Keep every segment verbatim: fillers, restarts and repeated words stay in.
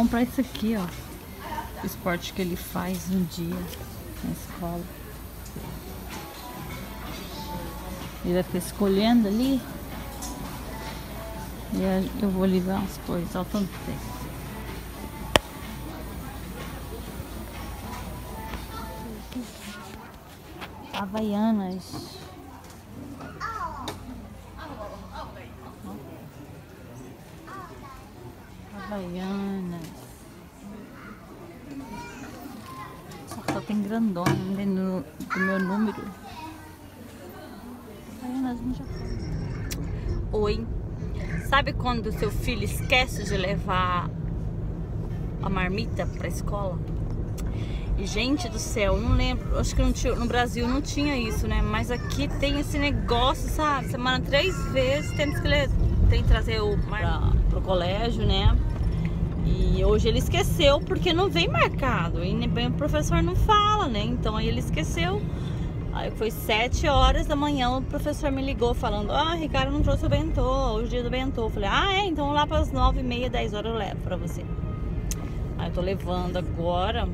comprar isso aqui, ó. O esporte que ele faz um dia na escola. Ele vai ficar escolhendo ali. E eu vou ligar umas coisas, ó, tanto tempo. Havaianas. Havaianas. Só que só tem grandona, não tem no, do meu número. Havaianas no Japão. Oi. Sabe quando o seu filho esquece de levar a marmita pra escola? E, gente do céu, não lembro, acho que não tinha, no Brasil não tinha isso, né? Mas aqui tem esse negócio, sabe? Semana três vezes temos que, tem que trazer o pra, pro colégio, né? E hoje ele esqueceu porque não vem marcado. E nem bem o professor não fala, né? Então aí ele esqueceu. Aí foi sete horas da manhã, o professor me ligou falando: ah, Ricardo não trouxe o bentô, hoje é o dia do bentô. Eu falei: ah, é? Então lá para as nove e meia, dez horas eu levo pra você. Aí eu tô levando agora.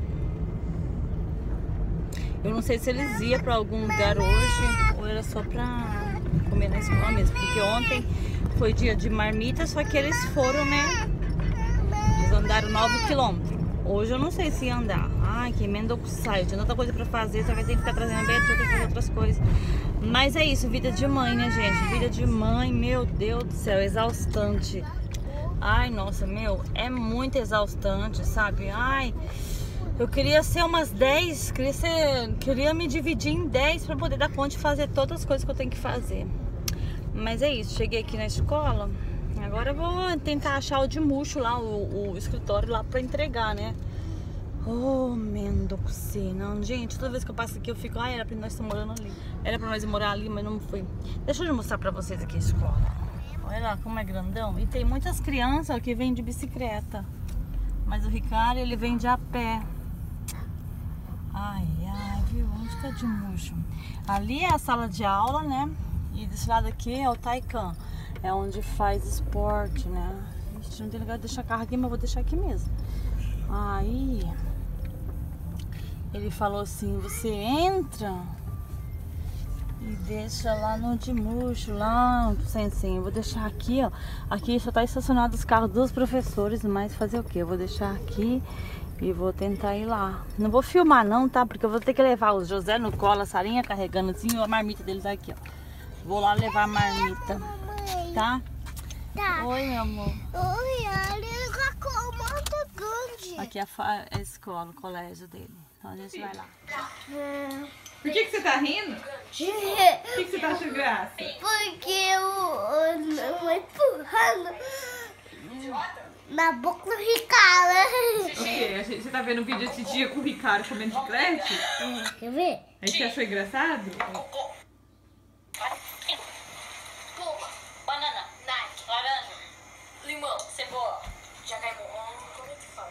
Eu não sei se eles iam pra algum lugar hoje ou era só pra comer na escola mesmo. Porque ontem foi dia de marmita, só que eles foram, né? Eles andaram nove quilômetros. Hoje eu não sei se ia andar. Ai, que emenda que sai. Tinha tanta coisa pra fazer, só vai ter que ficar trazendo bem, tem que fazer outras coisas. Mas é isso, vida de mãe, né, gente? Vida de mãe, meu Deus do céu, exaustante. Ai, nossa, meu, é muito exaustante, sabe? Ai, eu queria ser umas dez, queria, ser, queria me dividir em dez pra poder dar conta de fazer todas as coisas que eu tenho que fazer. Mas é isso, cheguei aqui na escola. Agora eu vou tentar achar o de murcho lá, o, o escritório lá pra entregar, né? Oh, mendoce, não, gente, toda vez que eu passo aqui eu fico, ah, era pra nós estar morando ali. Era pra nós ir morar ali, mas não foi. Deixa eu mostrar pra vocês aqui a escola. Olha lá como é grandão. E tem muitas crianças que vêm de bicicleta. Mas o Ricardo, ele vem de a pé. Ai, ai, viu? Onde tá de murcho? Ali é a sala de aula, né? E desse lado aqui é o Taikan. É onde faz esporte, né? Ixi, não tem lugar de deixar carro aqui, mas vou deixar aqui mesmo. Aí ele falou assim: você entra e deixa lá no de murcho, lá no Sensen. Eu vou deixar aqui, ó. Aqui só tá estacionado os carros dos professores, mas fazer o quê? Eu vou deixar aqui e vou tentar ir lá. Não vou filmar não, tá? Porque eu vou ter que levar o José no colo, a Sarinha carregando assim, a marmita deles aqui, ó. Vou lá levar a marmita, tá? Tá. Oi, meu amor. Oi, ele ficou muito grande. Aqui é a, a escola, o colégio dele. Então a gente vai lá. Por que, que você tá rindo? Por que, que você tá achando graça? Porque eu estou empurrando na boca do Ricardo. O quê? Você tá vendo um vídeo esse dia com o Ricardo comendo chiclete? Quer ver? Aí você achou engraçado? Banana, nike, laranja, limão, cebola, jagaimon. Como é que fala?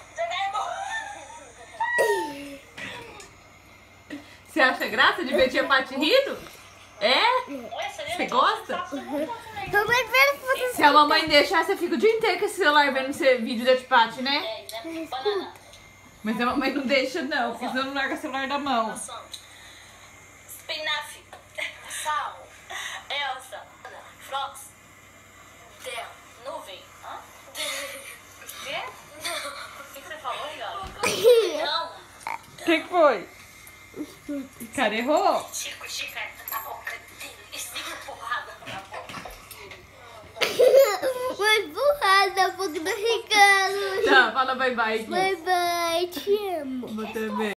Jagaimon! Você acha graça de ver tia Paty rindo? É? Você gosta? Se a mamãe deixar, você fica o dia inteiro com esse celular vendo esse vídeo da tia Paty, né? Banana. Mas a mamãe não deixa não, porque senão não larga o celular da mão. Espinafre, sal, Elsa, Frox, terra, nuvem. Hã? O quê? O que você falou, Igor? Não. O que, que foi? O cara errou? Chico, chiclete na boca dele. Cinco porradas na boca. Foi empurrada na boca do Ricardo. Tá, fala bye bye aqui. Bye bye, te amo. Vou também.